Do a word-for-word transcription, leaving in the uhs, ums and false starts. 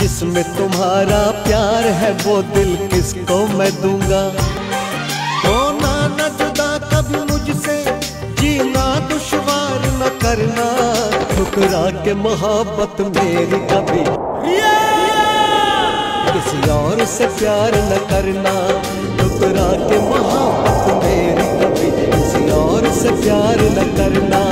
जिसमें तुम्हारा प्यार है वो दिल किसको मैं दूंगा। होना न जुदा कभी मुझसे, जीना दुश्वार न करना, ठुकरा के मोहब्बत मेरी कभी किसी और से प्यार न करना, ठुकरा के मोहब्बत मेरी कभी किसी और से प्यार न करना।